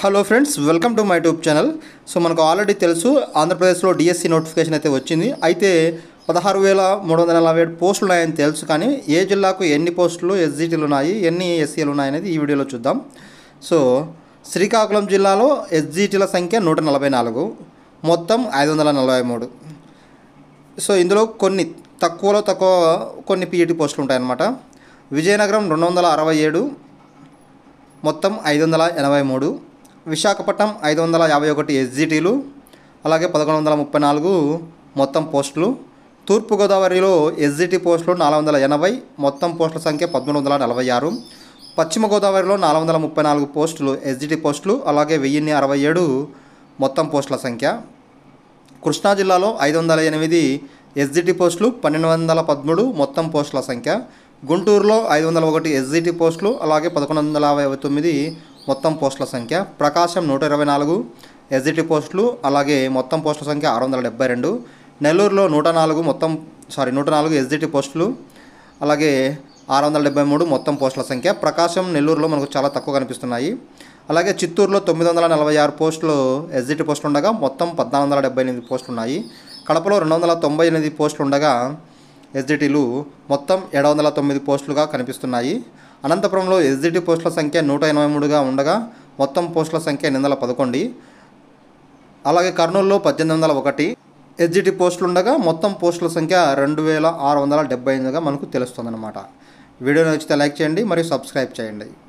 Hello friends, welcome to my YouTube channel. So మనకు already తెలుసు ఆంధ్రప్రదేశ్లో డిఎస్సి నోటిఫికేషన్ అయితే వచ్చింది. అయితే 16,347 పోస్టులు ఉన్నాయని తెలుసు. కానీ ఏ జిల్లాకు ఎన్ని పోస్టులు ఎస్జిటీలు ఉన్నాయి, ఎన్ని ఎస్సీలు ఉన్నాయనేది ఈ వీడియోలో చూద్దాం. సో శ్రీకాకుళం జిల్లాలో ఎస్జిటీల సంఖ్య 144, మొత్తం 543. సో ఇందులో కొన్ని తక్కువ కొన్ని పీఈటీ పోస్టులు ఉంటాయన్నమాట. విజయనగరం 267, మొత్తం 583. విశాఖపట్నం 551 ఎస్జిటీలు, అలాగే 1134 మొత్తం పోస్టులు. తూర్పుగోదావరిలో ఎస్జిటి పోస్టులు 480, మొత్తం పోస్టుల సంఖ్య 1346. పశ్చిమ గోదావరిలో 434 పోస్టులు ఎస్జిటి పోస్టులు, అలాగే 1067 మొత్తం పోస్టుల సంఖ్య. కృష్ణా జిల్లాలో 508 ఎస్జిటి పోస్టులు, 1213 మొత్తం పోస్టుల సంఖ్య. గుంటూరులో 501 ఎస్జిటి పోస్టులు, అలాగే 1159 మొత్తం పోస్టుల సంఖ్య. ప్రకాశం 124 ఎస్జిటి పోస్టులు, అలాగే మొత్తం పోస్టుల సంఖ్య 672. నెల్లూరులో 104 ఎస్జిటి పోస్టులు, అలాగే 673 మొత్తం పోస్టుల సంఖ్య. ప్రకాశం, నెల్లూరులో మనకు చాలా తక్కువ కనిపిస్తున్నాయి. అలాగే చిత్తూరులో 946 పోస్టులు ఎస్జిటి పోస్టులు ఉండగా మొత్తం 1478 పోస్టులు ఉన్నాయి. కడపలో 298 పోస్టులు ఉండగా ఎస్జిటీలు మొత్తం 709 పోస్టులుగా కనిపిస్తున్నాయి. అనంతపురంలో ఎస్జిటి పోస్టుల సంఖ్య 183గా ఉండగా మొత్తం పోస్టుల సంఖ్య 811. అలాగే కర్నూలులో 1801 ఎస్జిటి పోస్టులు ఉండగా మొత్తం పోస్టుల సంఖ్య 2678గా మనకు తెలుస్తుందన్నమాట. వీడియో నచ్చితే లైక్ చేయండి మరియు సబ్స్క్రైబ్ చేయండి.